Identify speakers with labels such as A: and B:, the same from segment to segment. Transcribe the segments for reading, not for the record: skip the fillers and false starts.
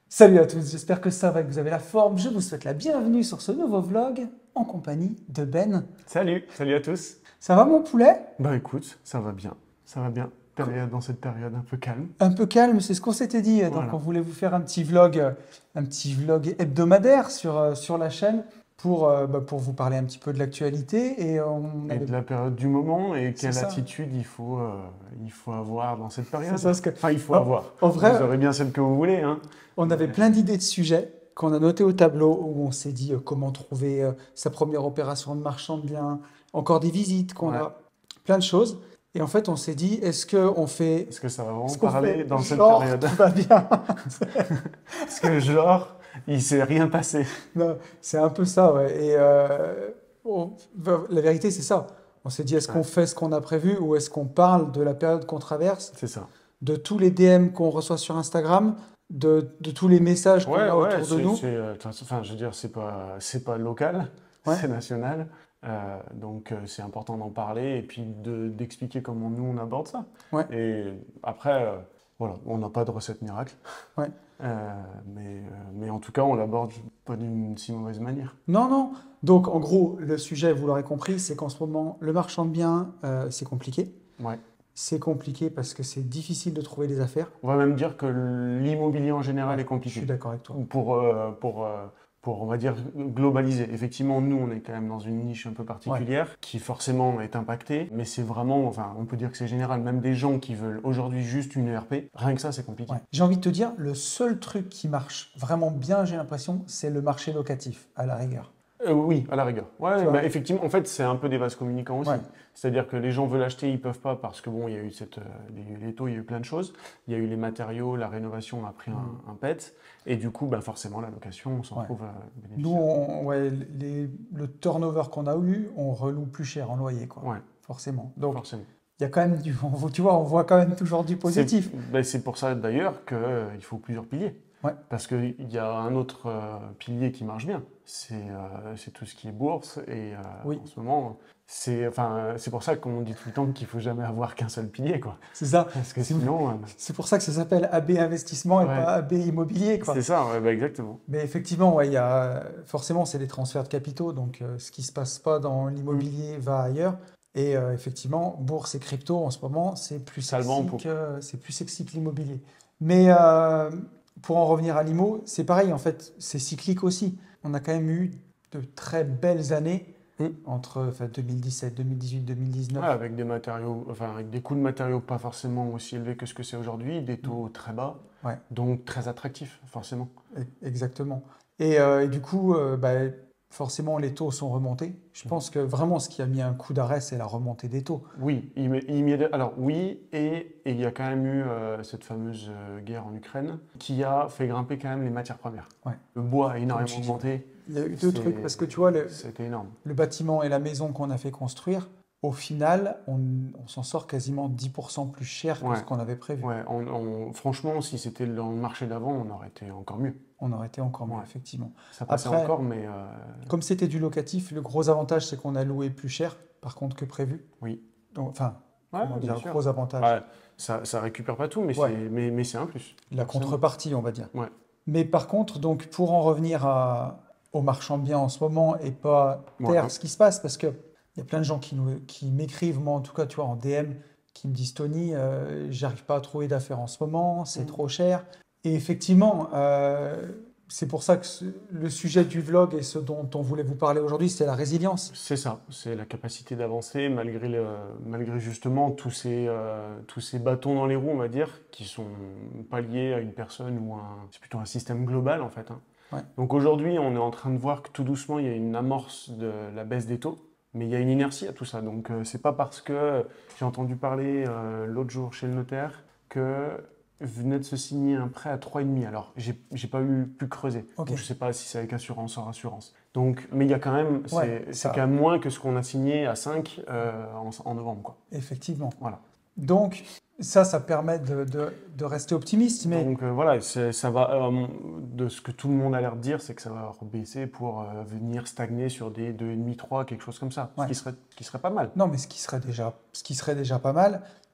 A: Salut à tous, j'espère que ça va, que vous avez la forme. Je vous souhaite la bienvenue sur ce nouveau vlog en compagnie de Ben.
B: Salut à tous.
A: Ça va mon poulet?
B: Bah écoute, ça va bien. Dans cette période un peu calme.
A: Un peu calme, c'est ce qu'on s'était dit. Donc on
B: Voilà.
A: voulait vous faire un petit vlog hebdomadaire sur la chaîne pour vous parler un petit peu de l'actualité. Et on
B: Et
A: avait...
B: de la période du moment et
A: C'est
B: quelle
A: ça.
B: attitude il faut avoir dans cette
A: C'est
B: période.
A: ça, parce que
B: Enfin, il faut
A: en,
B: avoir.
A: en
B: Vous
A: vrai,
B: aurez bien celle que vous voulez, hein.
A: on avait plein d'idées de sujets qu'on a notés au tableau où on s'est dit comment trouver sa première opération de marchand de biens, encore des visites qu'on
B: Ouais.
A: a, plein de choses. Et en fait, on s'est dit,
B: Est-ce que ça va vraiment
A: est-ce qu'on fait
B: parler dans cette
A: genre
B: période?
A: tout va bien?
B: Parce que genre, il s'est rien passé.
A: Non, c'est un peu ça, ouais. La vérité, c'est ça. On s'est dit, est-ce qu'on
B: Ouais,
A: fait ce qu'on a prévu ou est-ce qu'on parle de la période qu'on traverse,
B: c'est ça.
A: de tous les DM qu'on reçoit sur Instagram, de tous les messages qu'on
B: Ouais,
A: a
B: ouais,
A: autour de nous?
B: enfin, je veux dire, c'est pas local,
A: Ouais,
B: c'est national. Donc, c'est important d'en parler et puis d'expliquer comment nous on aborde ça.
A: ouais,
B: Et après, voilà, on n'a pas de recette miracle,
A: ouais.
B: mais en tout cas, on l'aborde pas d'une si mauvaise manière.
A: Non, non. Donc, en gros, le sujet, vous l'aurez compris, c'est qu'en ce moment, le marchand de biens, c'est compliqué.
B: Ouais.
A: C'est compliqué parce que c'est difficile de trouver des affaires.
B: On va même dire que l'immobilier en
A: Ouais,
B: général est
A: je suis
B: compliqué.
A: d'accord avec toi.
B: Pour, on va dire, globaliser. Effectivement, nous, on est quand même dans une niche un peu
A: Ouais.
B: particulière qui forcément est impactée, mais c'est vraiment, enfin, on peut dire que c'est général. Même des gens qui veulent aujourd'hui juste une ERP, rien que ça, c'est compliqué.
A: Ouais. J'ai envie de te dire, le seul truc qui marche vraiment bien, j'ai l'impression, c'est le marché locatif, à la rigueur.
B: Oui, à la rigueur.
A: Tu
B: Ouais, bah,
A: vois?
B: effectivement, en fait, c'est un peu des vases communicants aussi.
A: Ouais.
B: C'est-à-dire que les gens veulent acheter, ils peuvent pas parce que bon, il y a eu les taux, il y a eu plein de choses. Il y a eu les matériaux, la rénovation a pris
A: Mm.
B: un pet. Et du coup, bah, forcément, la location, on s'en
A: Ouais.
B: trouve
A: Nous,
B: bénéficiaire.
A: ouais, le turnover qu'on a eu, on reloue plus cher en loyer, quoi.
B: Ouais,
A: Forcément. Donc,
B: forcément.
A: il y a quand même tu vois, on voit quand même toujours du positif.
B: C'est pour ça d'ailleurs qu'il faut plusieurs piliers.
A: Ouais.
B: Parce qu'il y a un autre pilier qui marche bien, c'est tout ce qui est bourse. Et
A: Oui,
B: en ce moment, c'est pour ça qu'on dit tout le temps qu'il faut jamais avoir qu'un seul pilier, quoi.
A: c'est ça.
B: Parce que
A: C'est
B: sinon,
A: c'est pour ça que ça s'appelle AB Investissement et
B: ouais,
A: pas AB Immobilier, quoi.
B: c'est ça, ouais, bah exactement.
A: Mais effectivement, ouais, il y a, forcément, c'est des transferts de capitaux, donc ce qui se passe pas dans
B: Mm.
A: l'immobilier va ailleurs. Et effectivement, bourse et crypto en ce moment,
B: Ça le vend en poupe.
A: c'est plus sexy que l'immobilier. Mais pour en revenir à l'IMO, c'est pareil, en fait, c'est cyclique aussi. On a quand même eu de très belles années
B: Mm.
A: entre enfin, 2017, 2018,
B: Ouais,
A: 2019.
B: avec des matériaux, enfin avec des coûts de matériaux pas forcément aussi élevés que ce que c'est aujourd'hui, des
A: Mm.
B: taux très bas,
A: Ouais,
B: donc très attractifs, forcément.
A: exactement. Et du coup, bah, forcément, les taux sont remontés. Je pense que vraiment, ce qui a mis un coup d'arrêt, c'est la remontée des taux.
B: Oui, alors oui, et il y a quand même eu cette fameuse guerre en Ukraine qui a fait grimper quand même les matières premières.
A: Ouais,
B: Le bois a
A: comme
B: énormément
A: tu dis.
B: augmenté,
A: Il y a eu deux trucs, parce que tu vois,
B: c'était énorme.
A: le bâtiment et la maison qu'on a fait construire, au final, on s'en sort quasiment 10% plus cher que ce
B: Ouais,
A: qu'on avait prévu.
B: ouais, franchement, si c'était dans le marché d'avant, on aurait été encore mieux.
A: On aurait été encore mieux,
B: Ouais,
A: effectivement.
B: ça passait
A: Après,
B: encore, mais
A: comme c'était du locatif, le gros avantage, c'est qu'on a loué plus cher, par contre, que prévu.
B: oui.
A: Donc, enfin,
B: Ouais,
A: comment
B: bien
A: dire,
B: sûr.
A: gros avantage.
B: Ouais, ça récupère pas tout,
A: Ouais,
B: mais c'est un plus,
A: la
B: forcément.
A: contrepartie, on va dire.
B: Ouais.
A: Mais par contre, donc, pour en revenir aux marchands de biens en ce moment et pas taire
B: Ouais.
A: ce qui se passe, parce que il y a plein de gens qui m'écrivent, moi en tout cas, tu vois, en DM, qui me disent, Tony, j'arrive pas à trouver d'affaires en ce moment, c'est
B: Mm.
A: trop cher. Et effectivement, c'est pour ça que le sujet du vlog et ce dont on voulait vous parler aujourd'hui, c'est la résilience.
B: C'est ça, c'est la capacité d'avancer malgré justement tous ces bâtons dans les roues, on va dire, qui sont pas liés à une personne c'est plutôt un système global en fait, hein.
A: Ouais,
B: Donc aujourd'hui, on est en train de voir que tout doucement, il y a une amorce de la baisse des taux, mais il y a une inertie à tout ça. Donc c'est pas parce que j'ai entendu parler l'autre jour chez le notaire que venait de se signer un prêt à 3,5. Alors j'ai pas pu creuser,
A: ok.
B: donc je sais pas si c'est avec assurance hors assurance. Donc, mais il y a quand même,
A: Ouais,
B: c'est quand même moins que ce qu'on a signé à 5 en novembre, quoi.
A: effectivement.
B: Voilà.
A: Donc, ça permet de rester optimiste, mais
B: Donc voilà, ça va, de ce que tout le monde a l'air de dire, c'est que ça va rebaisser pour venir stagner sur des 2,5, 3, quelque chose comme ça.
A: ouais.
B: Ce qui serait pas mal.
A: Non, mais ce qui serait déjà pas mal.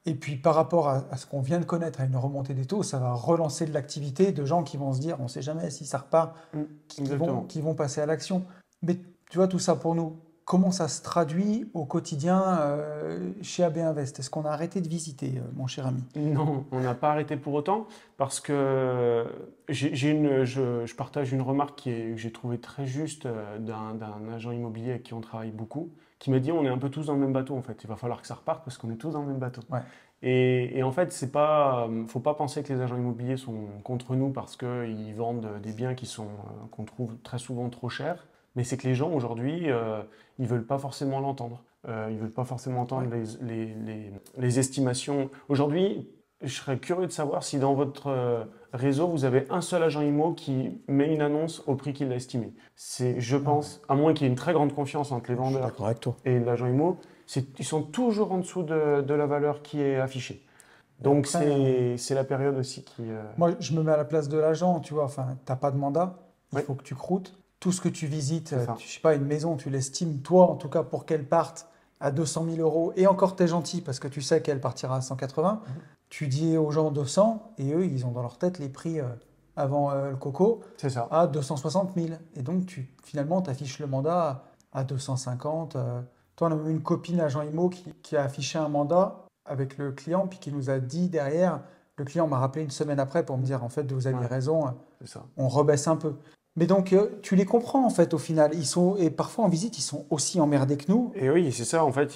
A: Et puis par rapport à ce qu'on vient de connaître, à une remontée des taux, ça va relancer de l'activité de gens qui vont se dire, on ne sait jamais si ça repart,
B: Exactement.
A: qui vont passer à l'action. Mais tu vois, tout ça pour nous, comment ça se traduit au quotidien chez AB Invest? Est-ce qu'on a arrêté de visiter, mon cher ami?
B: Non, on n'a pas arrêté pour autant parce que je partage une remarque que j'ai trouvée très juste d'un agent immobilier avec qui on travaille beaucoup, qui m'a dit on est un peu tous dans le même bateau en fait. Il va falloir que ça reparte parce qu'on est tous dans le même bateau.
A: Ouais,
B: Et en fait, c'est pas, faut pas penser que les agents immobiliers sont contre nous parce qu'ils vendent des biens qu'on trouve très souvent trop chers. Mais c'est que les gens aujourd'hui, ils veulent pas forcément l'entendre. Ils veulent pas forcément entendre
A: ouais.
B: les estimations. Aujourd'hui, je serais curieux de savoir si dans votre réseau, vous avez un seul agent IMO qui met une annonce au prix qu'il a estimé. C'est, je
A: Ah ouais.
B: pense, à moins qu'il y ait une très grande confiance entre les
A: Je suis
B: vendeurs
A: d'accord avec toi.
B: et l'agent IMO, ils sont toujours en dessous de la valeur qui est affichée.
A: Et
B: Donc
A: après,
B: c'est la période aussi qui...
A: moi, je me mets à la place de l'agent, tu vois, enfin, t'as pas de mandat, il
B: Oui,
A: faut que tu croûtes. Tout ce que tu visites,
B: c'est ça.
A: je sais pas, une maison, tu l'estimes, toi, en tout cas, pour qu'elle parte à 200 000 euros, et encore, t'es gentil, parce que tu sais qu'elle partira à 180, tu dis aux gens 200, et eux, ils ont dans leur tête les prix avant le coco
B: C'est ça.
A: à 260 000. Et donc, finalement, tu affiches le mandat à 250. Toi, on a eu une copine agent IMO qui a affiché un mandat avec le client, puis qui nous a dit derrière, le client m'a rappelé une semaine après pour me dire, en fait, vous aviez
B: Ouais,
A: raison,
B: c'est ça.
A: on rebaisse un peu. Mais donc, tu les comprends, en fait, au final. Et parfois, en visite, ils sont aussi emmerdés que nous.
B: Et oui, c'est ça, en fait,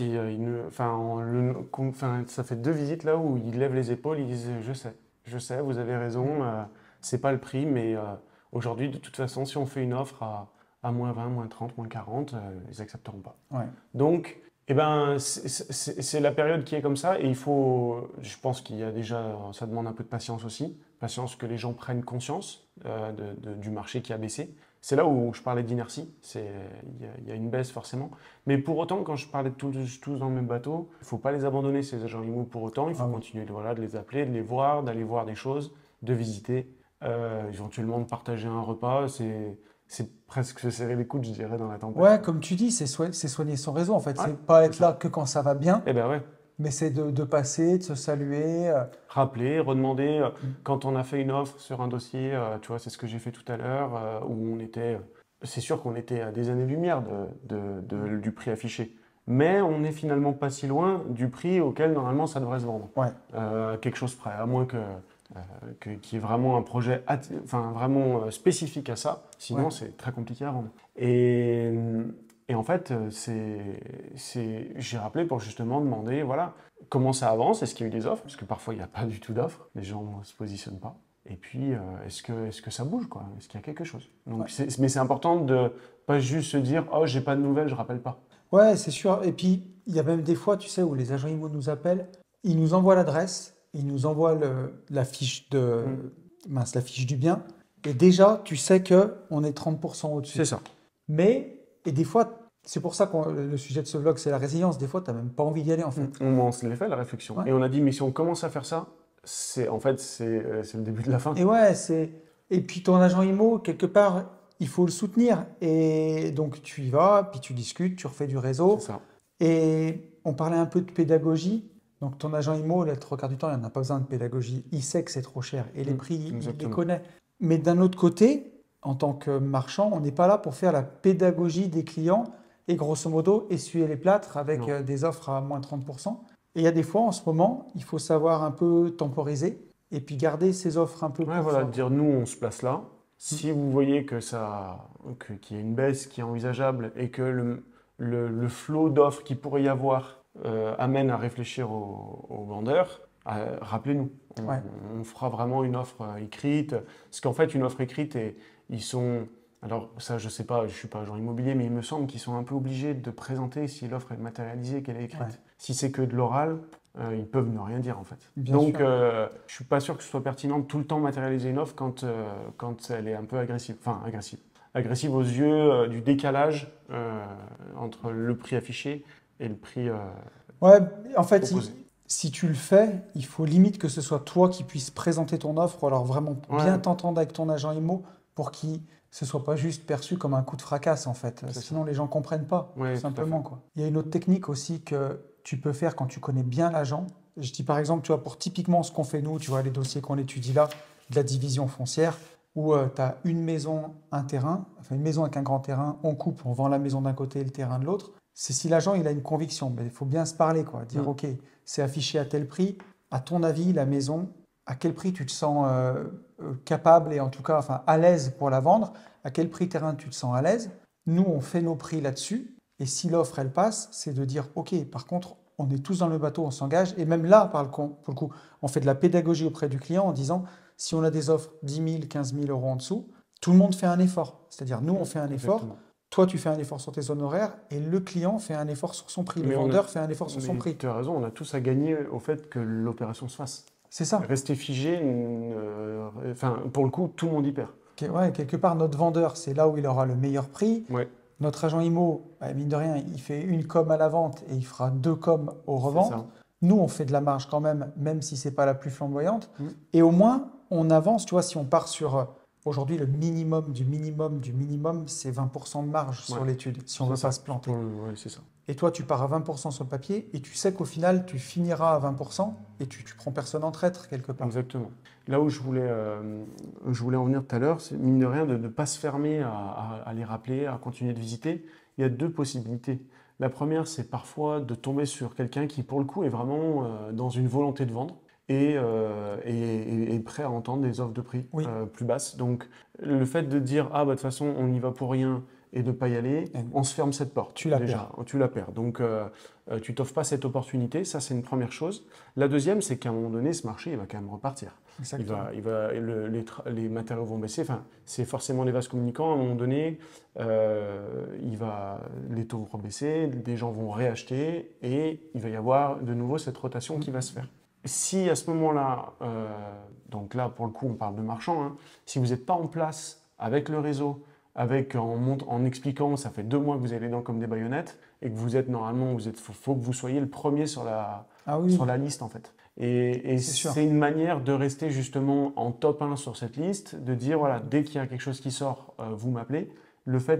B: ça fait 2 visites là où ils lèvent les épaules, ils disent je sais, vous avez raison, c'est pas le prix, mais aujourd'hui, de toute façon, si on fait une offre à moins 20, moins 30, moins 40, ils accepteront pas.
A: Ouais,
B: Donc, eh ben, c'est la période qui est comme ça, et je pense qu'il y a déjà, ça demande un peu de patience aussi, patience que les gens prennent conscience du marché qui a baissé. C'est là où je parlais d'inertie, il y a une baisse forcément. Mais pour autant, quand je parlais de tous dans le même bateau, il ne faut pas les abandonner, ces agents IMO pour autant. Il faut
A: ah oui.
B: continuer voilà, de les appeler, de les voir, d'aller voir des choses, de visiter, éventuellement de partager un repas. C'est presque se serrer les coudes, je dirais, dans la tempête,
A: Ouais,
B: quoi.
A: comme tu dis, c'est soigner son réseau, en fait.
B: Ouais,
A: C'est pas
B: c'est
A: être
B: ça.
A: là que quand ça va bien,
B: Eh ben ouais.
A: mais c'est de passer, de se saluer.
B: Rappeler, redemander,
A: Mm.
B: quand on a fait une offre sur un dossier, tu vois, c'est ce que j'ai fait tout à l'heure, où c'est sûr qu'on était à des années-lumière du prix affiché. Mais on n'est finalement pas si loin du prix auquel normalement ça devrait se vendre.
A: Ouais,
B: Quelque chose près, à moins qu'il y ait vraiment un projet enfin, vraiment spécifique à ça.
A: ouais.
B: Sinon, c'est très compliqué à vendre. Et en fait, j'ai rappelé pour justement demander, voilà, comment ça avance, est-ce qu'il y a eu des offres? Parce que parfois, il n'y a pas du tout d'offres, les gens ne se positionnent pas. Et puis, est-ce que ça bouge, quoi? Est-ce qu'il y a quelque chose?
A: Ouais,
B: Donc, mais c'est important de pas juste se dire, oh, j'ai pas de nouvelles, je rappelle pas.
A: ouais, c'est sûr. Et puis, il y a même des fois, tu sais, où les agents IMO nous appellent, ils nous envoient l'adresse, ils nous envoient la fiche
B: Mm.
A: mince, la fiche du bien, et déjà, tu sais que on est 30%
B: C'est
A: au-dessus.
B: ça.
A: Et des fois, c'est pour ça que le sujet de ce vlog, c'est la résilience. Des fois, tu n'as même pas envie d'y aller, en fait.
B: On se l'est fait la réflexion.
A: Ouais.
B: Et on a dit, mais si on commence à faire ça, en fait, c'est le début de la fin.
A: Et ouais, et puis ton agent IMO, quelque part, il faut le soutenir. Et donc, tu y vas, puis tu discutes, tu refais du
B: C'est
A: réseau.
B: ça.
A: Et on parlait un peu de pédagogie. Donc ton agent IMO, la trois quarts du temps, il n'en a pas besoin de pédagogie. Il sait que c'est trop cher et les prix, il les
B: Exactement.
A: connaît. Mais d'un autre côté, en tant que marchand, on n'est pas là pour faire la pédagogie des clients et grosso modo essuyer les plâtres avec
B: Non.
A: des offres à moins 30%. Et il y a des fois, en ce moment, il faut savoir un peu temporiser et puis garder ces offres un peu
B: Ouais,
A: pour
B: voilà,
A: soi, quoi.
B: dire nous, on se place là.
A: Mm.
B: Si vous voyez qu'il y a une baisse qui est envisageable et que le flot d'offres qu'il pourrait y avoir amène à réfléchir aux vendeurs, rappelez-nous.
A: Ouais,
B: On fera vraiment une offre écrite. Parce qu'en fait, une offre écrite, ils sont. Alors, ça, je sais pas, je suis pas agent immobilier, mais il me semble qu'ils sont un peu obligés de présenter si l'offre est matérialisée, qu'elle est écrite.
A: ouais,
B: Si c'est que de l'oral, ils peuvent ne rien dire en fait.
A: bien
B: Donc,
A: sûr.
B: je suis pas sûr que ce soit pertinent de tout le temps matérialiser une offre quand elle est un peu agressive. Enfin, agressive. Agressive aux yeux du décalage entre le prix affiché et le prix
A: Ouais, en fait,
B: proposé.
A: si tu le fais, il faut limite que ce soit toi qui puisses présenter ton offre ou alors vraiment bien
B: Ouais,
A: t'entendre avec ton agent IMO pour qu'il ce soit pas juste perçu comme un coup de fracasse en fait.
B: c'est ça.
A: Sinon les gens comprennent pas, tout
B: Oui, tout à fait.
A: simplement quoi. Il y a une autre technique aussi que tu peux faire quand tu connais bien l'agent, Je dis par exemple, tu vois, pour typiquement ce qu'on fait nous, tu vois, les dossiers qu'on étudie là, de la division foncière, où tu as une maison, un terrain, enfin une maison avec un grand terrain, on coupe, on vend la maison d'un côté et le terrain de l'autre. C'est si l'agent il a une conviction, mais il faut bien se parler, quoi. Dire,
B: Mm.
A: ok, c'est affiché à tel prix. À ton avis, la maison, à quel prix tu te sens capable et en tout cas, enfin, à l'aise pour la vendre? À quel prix terrain tu te sens à l'aise? Nous, on fait nos prix là-dessus. Et si l'offre, elle passe, c'est de dire, ok, par contre, on est tous dans le bateau, on s'engage. Et même là, pour le coup, on fait de la pédagogie auprès du client en disant, si on a des offres 10 000, 15 000 euros en dessous, tout le monde fait un effort. C'est-à-dire, nous, on fait un effort,
B: Exactement.
A: toi, tu fais un effort sur tes honoraires, et le client fait un effort sur son prix. Le
B: Mais,
A: vendeur fait un effort sur son
B: mais
A: prix.
B: tu as raison, on a tous à gagner au fait que l'opération se fasse.
A: C'est ça.
B: Rester figé, enfin, pour le coup, tout le monde y perd.
A: Ouais, quelque part, notre vendeur, c'est là où il aura le meilleur prix.
B: Ouais,
A: Notre agent IMO, bah, mine de rien, il fait une com à la vente et il fera deux coms au
B: c'est
A: revente.
B: ça.
A: Nous, on fait de la marge quand même, même si c'est pas la plus flamboyante.
B: Mm.
A: Et au moins, on avance. Tu vois, si on part sur aujourd'hui le minimum du minimum du minimum, c'est 20% de marge
B: Ouais,
A: sur l'étude, si on
B: c'est
A: veut
B: ça.
A: pas se planter.
B: Ouais, c'est ça.
A: Et toi, tu pars à 20% sur le papier et tu sais qu'au final, tu finiras à 20% et tu prends personne en traître quelque part.
B: Exactement. Là où je voulais en venir tout à l'heure, c'est mine de rien de ne pas se fermer à les rappeler, à continuer de visiter. Il y a deux possibilités. La première, c'est parfois de tomber sur quelqu'un qui, pour le coup, est vraiment dans une volonté de vendre et prêt à entendre des offres de prix
A: Oui,
B: plus basses. Donc, le fait de dire, ah, bah, de toute façon, on y va pour rien et de ne pas y aller,
A: et
B: on se ferme cette porte.
A: tu la
B: Déjà,
A: perds.
B: tu la perds. Donc, tu t'offres pas cette opportunité. Ça, c'est une première chose. La deuxième, c'est qu'à un moment donné, ce marché, il va quand même repartir.
A: Exactement.
B: Les matériaux vont baisser. Enfin, c'est forcément des vases communicants. À un moment donné, les taux vont baisser, des gens vont réacheter et il va y avoir de nouveau cette rotation qui va se faire. Si à ce moment-là, donc là pour le coup on parle de marchand, hein, si vous n'êtes pas en place avec le réseau, en expliquant, ça fait 2 mois que vous avez les dents comme des baïonnettes et que vous êtes normalement, faut que vous soyez le premier sur
A: Ah oui,
B: sur la liste en fait. Et
A: c'est sûr.
B: c'est une manière de rester justement en top 1 sur cette liste, de dire voilà, dès qu'il y a quelque chose qui sort, vous m'appelez. Le fait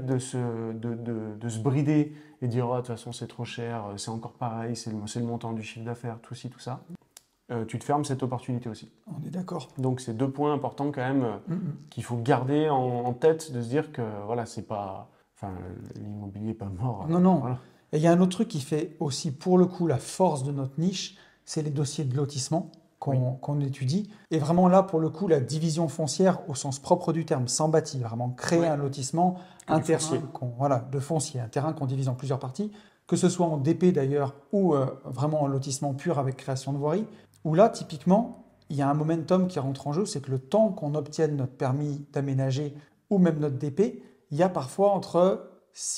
B: de se brider et dire oh, de toute façon c'est trop cher, c'est encore pareil, c'est le montant du chiffre d'affaires, tout ci, tout ça, tu te fermes cette opportunité aussi.
A: On est d'accord.
B: Donc c'est 2 points importants quand même qu'il faut garder en tête, de se dire que voilà, c'est pas, enfin, l'immobilier n'est pas mort.
A: Non, non.
B: Voilà.
A: Et il y a un autre truc qui fait aussi, pour le coup, la force de notre niche, c'est les dossiers de lotissement
B: Oui,
A: qu'on étudie. Et vraiment là, pour le coup, la division foncière au sens propre du terme, sans bâti, vraiment créer
B: ouais,
A: un lotissement,
B: que
A: un
B: du
A: terrain
B: foncier.
A: voilà, de foncier, un terrain qu'on divise en plusieurs parties, que ce soit en DP d'ailleurs, ou vraiment en lotissement pur avec création de voirie, où là, typiquement, il y a un momentum qui rentre en jeu, c'est que le temps qu'on obtienne notre permis d'aménager ou même notre DP, il y a parfois entre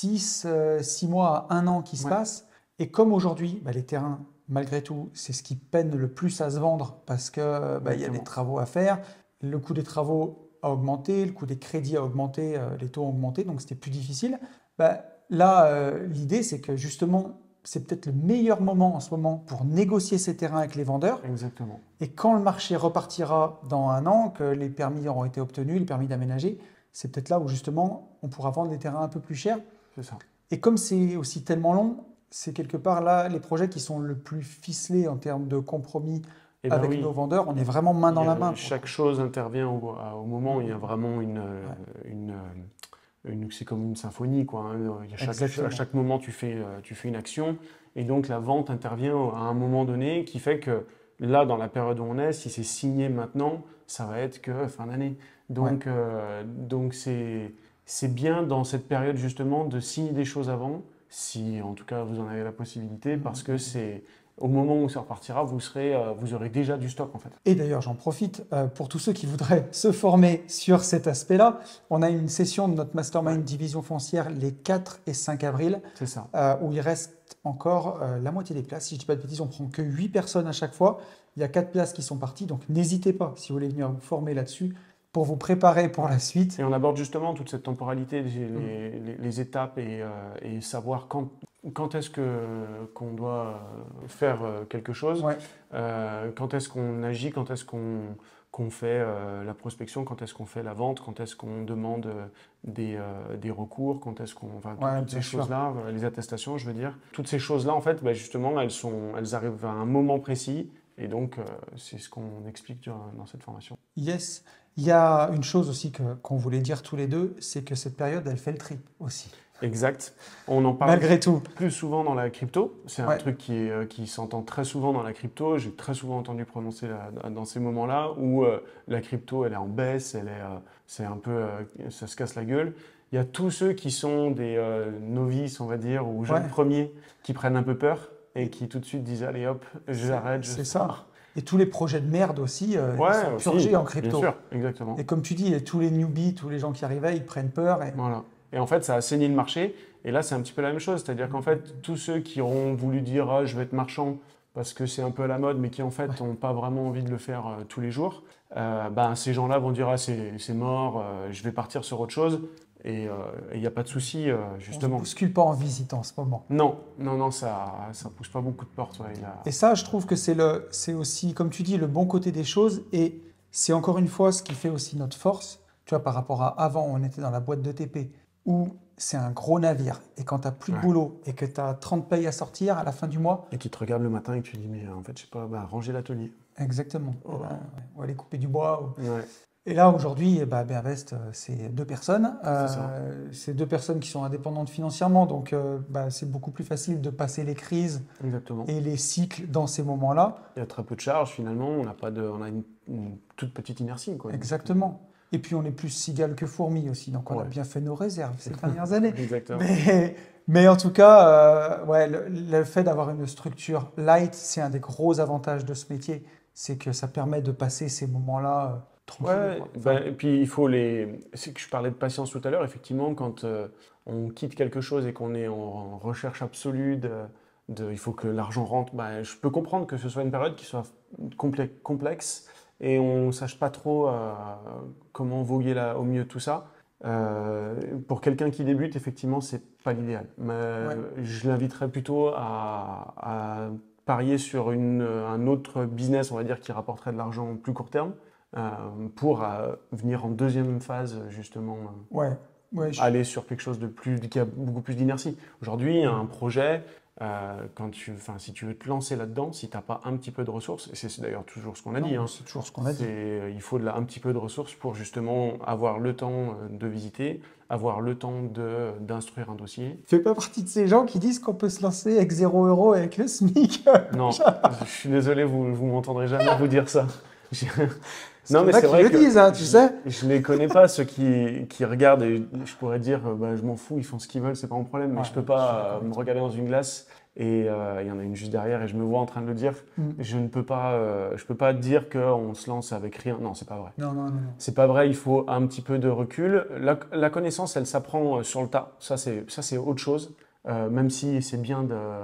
A: 6 mois à 1 an qui se
B: Ouais,
A: passe. Et comme aujourd'hui, bah, les terrains, malgré tout, c'est ce qui peine le plus à se vendre parce que bah, il y a des
B: exactement.
A: travaux à faire. Le coût des travaux a augmenté, le coût des crédits a augmenté, les taux ont augmenté, donc c'était plus difficile. Bah, là, l'idée, c'est que justement, c'est peut-être le meilleur moment en ce moment pour négocier ces terrains avec les vendeurs.
B: Exactement.
A: Et quand le marché repartira dans 1 an, que les permis auront été obtenus, les permis d'aménager, c'est peut-être là où justement on pourra vendre des terrains un peu plus chers.
B: C'est ça.
A: Et comme c'est aussi tellement long, c'est quelque part là les projets qui sont le plus ficelés en termes de compromis
B: Eh ben
A: avec
B: oui,
A: nos vendeurs. On est vraiment main dans la main pour le
B: chaque
A: coup.
B: chose intervient au moment où il y a vraiment
A: Ouais,
B: une, c'est comme une symphonie, quoi, hein. À
A: exactement.
B: chaque moment, tu fais une action, et donc la vente intervient à un moment donné qui fait que là, dans la période où on est, si c'est signé maintenant, ça va être que fin d'année.
A: Ouais.
B: Donc c'est bien dans cette période justement de signer des choses avant, si en tout cas vous en avez la possibilité, parce que c'est au moment où ça repartira, vous aurez déjà du stock en fait.
A: Et d'ailleurs, j'en profite pour tous ceux qui voudraient se former sur cet aspect-là. On a une session de notre
B: Ouais,
A: mastermind division foncière les 4 et 5 avril
B: c'est ça.
A: où il reste encore la moitié des places. Si je ne dis pas de bêtises, on prend que 8 personnes à chaque fois. Il y a 4 places qui sont parties, donc n'hésitez pas si vous voulez venir vous former là-dessus pour vous préparer pour
B: Ouais.
A: la suite.
B: Et on aborde justement toute cette temporalité,
A: Mm.
B: les étapes et savoir quand est-ce qu'on doit faire quelque chose,
A: Ouais,
B: quand est-ce qu'on agit, quand est-ce qu'on fait la prospection, quand est-ce qu'on fait la vente, quand est-ce qu'on demande des recours, quand est-ce qu'on... Enfin,
A: ouais,
B: toutes
A: bien
B: ces
A: sûr.
B: choses-là, les attestations, je veux dire. Toutes ces choses-là, en fait, bah, justement, elles arrivent à un moment précis Et donc, c'est ce qu'on explique dans cette formation.
A: Yes. Il y a une chose aussi qu'on voulait dire tous les deux, c'est que cette période, elle fait le tri aussi.
B: Exact. On en parle
A: Malgré tout.
B: plus souvent dans la crypto. C'est un
A: Ouais.
B: truc qui s'entend très souvent dans la crypto. J'ai très souvent entendu prononcer dans ces moments-là où la crypto, elle est en baisse, c'est un peu, ça se casse la gueule. Il y a tous ceux qui sont des novices, on va dire, ou jeunes premiers, qui prennent un peu peur et qui tout de suite disent allez hop, j'arrête, je
A: C'est
B: sors.
A: ça. Et tous les projets de merde aussi,
B: Ouais,
A: ils sont
B: aussi,
A: purgés en
B: bien
A: crypto.
B: sûr, exactement.
A: Et comme tu dis, tous les newbies, tous les gens qui arrivaient, ils prennent peur.
B: Voilà. Et en fait, ça a saigné le marché. Et là, c'est un petit peu la même chose. C'est-à-dire qu'en fait, tous ceux qui auront voulu dire ah, je vais être marchand parce que c'est un peu à la mode, mais qui en fait n'ont pas vraiment envie de le faire tous les jours, ben, ces gens-là vont dire ah, c'est mort, je vais partir sur autre chose. Et il n'y a pas de souci, justement.
A: On ne se bouscule pas en visite en ce moment.
B: Non, ça pousse pas beaucoup de portes. Ouais,
A: Et ça, je trouve que c'est aussi, comme tu dis, le bon côté des choses. Et c'est encore une fois ce qui fait aussi notre force. Tu vois, par rapport à avant, on était dans la boîte de TP, où c'est un gros navire. Et quand tu n'as plus de boulot et que tu as 30 payes à sortir à la fin du mois.
B: Et qui te regarde le matin et que tu dis, mais en fait, je sais pas, bah, ranger l'atelier.
A: Exactement.
B: Oh.
A: Ou aller couper du bois.
B: Ouais.
A: Et là, aujourd'hui, Berinvest, c'est 2 personnes.
B: C'est
A: c'est 2 personnes qui sont indépendantes financièrement. Donc, c'est beaucoup plus facile de passer les crises
B: Exactement.
A: et les cycles dans ces moments-là.
B: Il y a très peu de charges, finalement. On a une toute petite inertie. Quoi.
A: Exactement. Et puis, on est plus cigale que fourmi aussi. Donc, on a bien fait nos réserves ces dernières années.
B: Exactement.
A: Mais en tout cas, le fait d'avoir une structure light, c'est un des gros avantages de ce métier. C'est que ça permet de passer ces moments-là tranquilles.
B: Et puis, c'est que je parlais de patience tout à l'heure. Effectivement, quand on quitte quelque chose et qu'on est en recherche absolue il faut que l'argent rentre, je peux comprendre que ce soit une période qui soit complexe et on ne sache pas trop comment voguer au mieux tout ça. Pour quelqu'un qui débute, effectivement, c'est pas l'idéal. Mais je l'inviterais plutôt à parier sur un autre business, on va dire, qui rapporterait de l'argent plus court terme, pour venir en deuxième phase, justement, aller sur quelque chose qui a beaucoup plus d'inertie. Aujourd'hui, un projet, si tu veux te lancer là-dedans, si tu n'as pas un petit peu de ressources, et c'est d'ailleurs toujours ce qu'on a dit,
A: c'est toujours ce qu'on a dit.
B: Il faut un petit peu de ressources pour justement avoir le temps de visiter, avoir le temps d'instruire un dossier.
A: Tu fais pas partie de ces gens qui disent qu'on peut se lancer avec 0 € avec le SMIC.
B: Non, je suis désolé, vous m'entendrez jamais vous dire ça.
A: Non, mais c'est vrai que le disent, tu sais.
B: Je ne les connais pas, ceux qui regardent, et je pourrais dire, je m'en fous, ils font ce qu'ils veulent, c'est pas mon problème, mais je peux pas me regarder dans une glace et il y en a une juste derrière et je me vois en train de le dire. Je ne peux pas dire qu'on se lance avec rien. Non, c'est pas vrai.
A: Non.
B: C'est pas vrai, il faut un petit peu de recul. La connaissance, elle s'apprend sur le tas. Ça, c'est autre chose. Même si c'est bien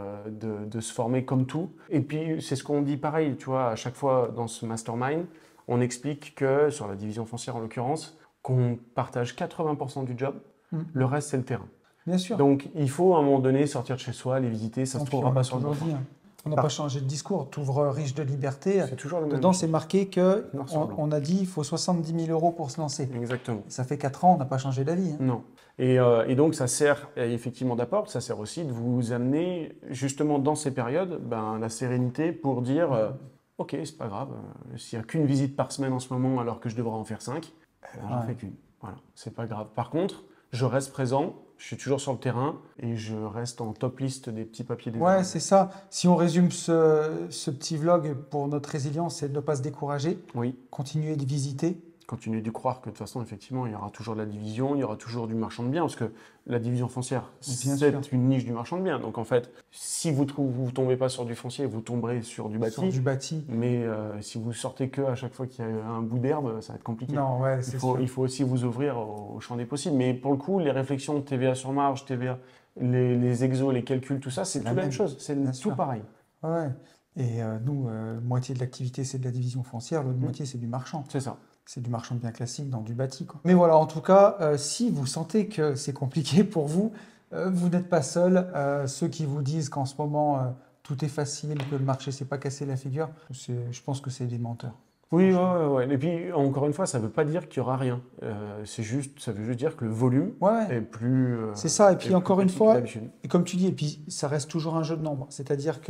B: de se former comme tout. Et puis, c'est ce qu'on dit pareil, tu vois, à chaque fois dans ce mastermind, on explique que, sur la division foncière en l'occurrence, qu'on partage 80% du job, le reste c'est le terrain.
A: Bien sûr.
B: Donc il faut à un moment donné sortir de chez soi, les visiter, ça ne se trouvera pas sur le bon.
A: On n'a pas changé de discours, tu ouvres Riche de liberté,
B: c'est toujours le même.
A: Dedans c'est marqué qu'on a dit qu'il faut 70 000 € pour se lancer.
B: Exactement.
A: Ça fait 4 ans, on n'a pas changé d'avis.
B: Non. Et donc ça sert effectivement d'apport, ça sert aussi de vous amener justement dans ces périodes la sérénité pour dire ok, c'est pas grave, s'il n'y a qu'une visite par semaine en ce moment alors que je devrais en faire 5, j'en fais qu'une. Voilà, c'est pas grave. Par contre, je reste présent, je suis toujours sur le terrain et je reste en top liste des petits papiers des
A: Ouais, c'est ça. Si on résume ce petit vlog pour notre résilience, c'est de ne pas se décourager, continuer de visiter.
B: Continuer de croire que de toute façon, effectivement, il y aura toujours de la division, il y aura toujours du marchand de biens, parce que la division foncière, c'est une niche du marchand de biens. Donc en fait, si vous ne tombez pas sur du foncier, vous tomberez sur du bâti. Mais si vous sortez que à chaque fois qu'il y a un bout d'herbe, ça va être compliqué.
A: Non, ouais,
B: il faut aussi vous ouvrir au champ des possibles. Mais pour le coup, les réflexions de TVA sur marge, TVA, les exos, les calculs, tout ça, c'est tout la même chose. C'est tout pareil.
A: Ouais. Et nous, moitié de l'activité, c'est de la division foncière, l'autre moitié, c'est du marchand.
B: C'est ça.
A: C'est du marchand de biens classique dans du bâti. Mais voilà, en tout cas, si vous sentez que c'est compliqué pour vous, vous n'êtes pas seul. Ceux qui vous disent qu'en ce moment, tout est facile, que le marché ne s'est pas cassé la figure, je pense que c'est des menteurs.
B: Oui, ouais. Et puis, encore une fois, ça ne veut pas dire qu'il n'y aura rien. Ça veut juste dire que le volume est plus...
A: c'est ça. Et puis, encore une fois, et comme tu dis, et puis, ça reste toujours un jeu de nombres. C'est-à-dire que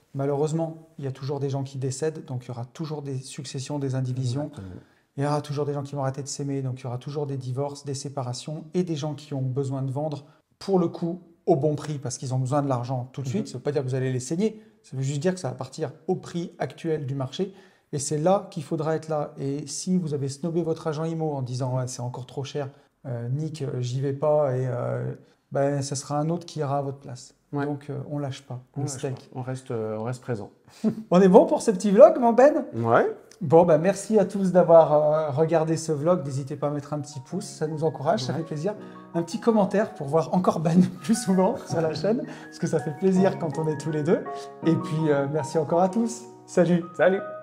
A: Malheureusement, il y a toujours des gens qui décèdent, donc il y aura toujours des successions, des indivisions.
B: Exactement.
A: Il y aura toujours des gens qui vont arrêter de s'aimer, donc il y aura toujours des divorces, des séparations et des gens qui ont besoin de vendre pour le coup au bon prix parce qu'ils ont besoin de l'argent tout de suite. Ça ne veut pas dire que vous allez les saigner, ça veut juste dire que ça va partir au prix actuel du marché et c'est là qu'il faudra être là. Et si vous avez snobé votre agent IMO en disant ouais, c'est encore trop cher, Nick, j'y vais pas et ben, ça sera un autre qui ira à votre place.
B: Ouais.
A: Donc on lâche pas,
B: On
A: le
B: lâche
A: steak.
B: pas. On reste présent.
A: On est bon pour ce petit vlog, mon Ben?
B: Ouais.
A: Bon, bah merci à tous d'avoir regardé ce vlog. N'hésitez pas à mettre un petit pouce, ça nous encourage, ça
B: Ouais.
A: fait plaisir. Un petit commentaire pour voir encore Ben plus souvent sur la chaîne, parce que ça fait plaisir quand on est tous les deux. Et puis, merci encore à tous. Salut!
B: Salut!